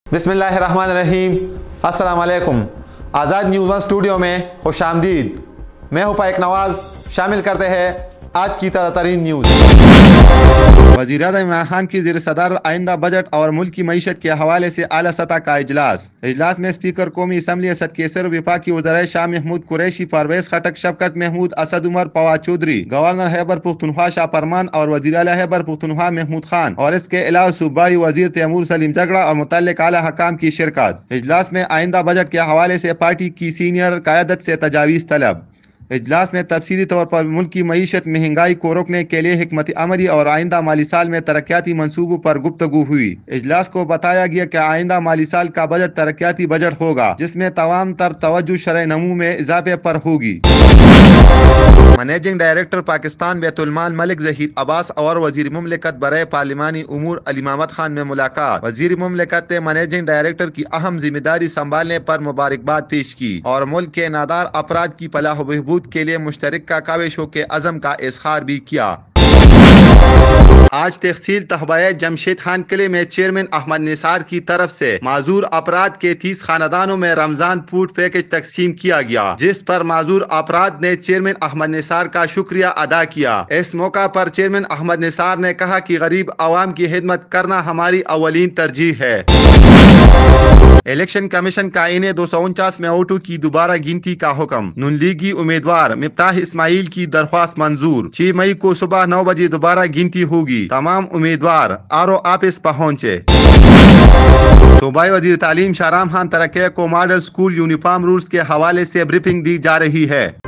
बिस्मिल्लाहिर्रहमानिर्रहीम। अस्सलाम वालेकुम। आज़ाद न्यूज़ वन स्टूडियो में खुश आमदीद। मैं हूँ पाइक नवाज। शामिल करते हैं आज की ताज़ा तरीन न्यूज़। वज़ीर-ए-आज़म इमरान खान की ज़ेर सदारत आइंदा बजट और मुल्क की मईशत के हवाले से आला सतह का इजलास में स्पीकर कौमी असम्बली असद कैसर, वफाकी वज़ीर शाह महमूद कुरैशी, परवेज़ खटक, शफकत महमूद, असद उमर, फवाद चौधरी, गवर्नर खैबर पख्तूनख्वा शाह फरमान और वज़ीर आला खैबर पख्तूनख्वा महमूद खान और इसके अलावा सूबाई वज़ीर तैमूर सलीम झगड़ा और मुतल्लिक़ आला हकाम की शिरकत। इजलास में आइंदा बजट के हवाले से पार्टी की सीनियर क़यादत से तजावीज़ तलब। इजलास में तफसीली तौर पर मुल्क की मईशत महंगाई को रोकने के लिए हिकमत अमली और आइंदा माली साल में तरक्याती मंसूबों पर गुफ्तगू हुई। इजलास को बताया गया कि आइंदा माली साल का बजट तरक्याती बजट होगा, जिसमें तमाम तर तवज्जो शरह नमू में इजाफे पर होगी। मैनेजिंग डायरेक्टर पाकिस्तान बैतुल-माल मलिक ज़हीर अब्बास और वज़ीर मुमलिकत बराए पार्लिमानी उमूर अली मोहम्मद खान में मुलाकात। वज़ीर मुमलिकत ने मैनेजिंग डायरेक्टर की अहम जिम्मेदारी संभालने पर मुबारकबाद पेश की और मुल्क के नादार अफराद की फलाह व बहबूद के लिए मुश्तरका काविशों के अज़म का इज़हार भी किया। आज तहसील तहबाए जमशेद खान किले में चेयरमैन अहमद निसार की तरफ से माजूर अफराद के 30 खानदानों में रमजान फूड पैकेज तकसीम किया गया, जिस पर माजूर अफराद ने चेयरमैन अहमद निसार का शुक्रिया अदा किया। इस मौका पर चेयरमैन अहमद निसार ने कहा कि गरीब आवाम की खिदमत करना हमारी अवलीन तरजीह है। इलेक्शन कमीशन का इन्हें 249 में वोटों की दोबारा गिनती का हुक्म। नून लीगी उम्मीदवार मिफ्ताह इस्माइल की दरख्वास्त मंजूर। 6 मई को सुबह 9 बजे दोबारा गिनती होगी। तमाम उम्मीदवार आरओ ऑफिस पहुंचे। सूबाई वजीर तालीम शाहराम खान तरक्या को मॉडल स्कूल यूनिफॉर्म रूल्स के हवाले से ब्रीफिंग दी जा रही है।